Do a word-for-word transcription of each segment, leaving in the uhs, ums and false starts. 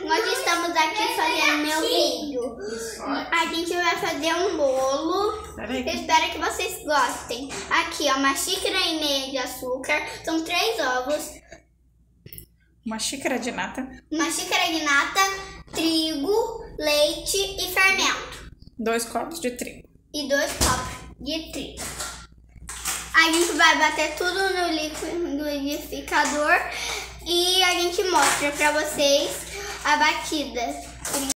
nós estamos aqui fazendo meu vídeo. A gente vai fazer um bolo. Eu espero que vocês gostem. Aqui, ó, uma xícara e meia de açúcar. São três ovos. Uma xícara de nata. Uma xícara de nata, trigo, leite e fermento. Dois copos de trigo. E dois copos de trigo. A gente vai bater tudo no liquidificador e a gente mostra pra vocês a batida.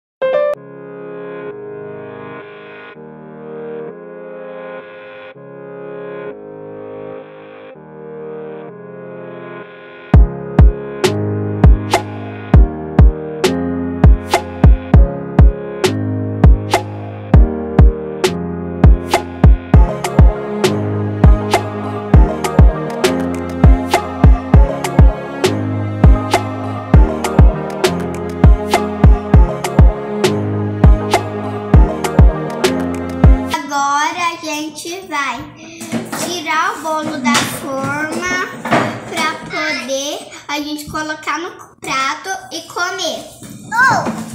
Agora a gente vai tirar o bolo da forma para poder a gente colocar no prato e comer. Oh!